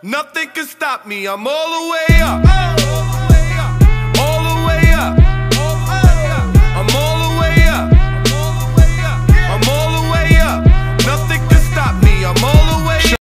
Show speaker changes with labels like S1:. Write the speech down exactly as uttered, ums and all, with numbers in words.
S1: Nothing can stop me, I'm all the way up.